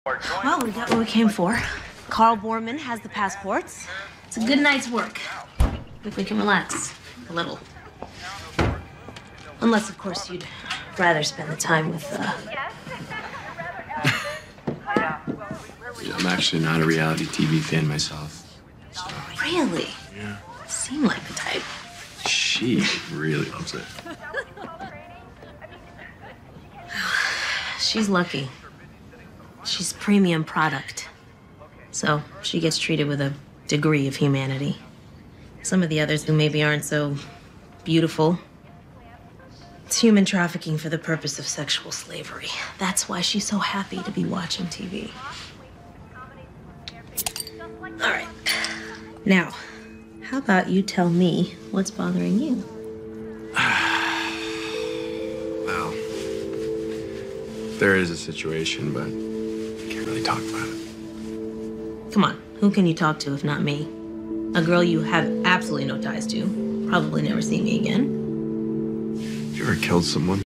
Well, we got what we came for. Carl Borman has the passports. It's a good night's work. If we can relax a little. Unless, of course, you'd rather spend the time with, I'm actually not a reality TV fan myself. So. Really? Yeah. Seem like the type. She really loves it. She's lucky. She's premium product. So she gets treated with a degree of humanity. Some of the others who maybe aren't so beautiful. It's human trafficking for the purpose of sexual slavery. That's why she's so happy to be watching TV. All right. Now, how about you tell me what's bothering you? Well, there is a situation, but I can't really talk about it. Come on, who can you talk to if not me? A girl you have absolutely no ties to, probably never see me again. You ever killed someone?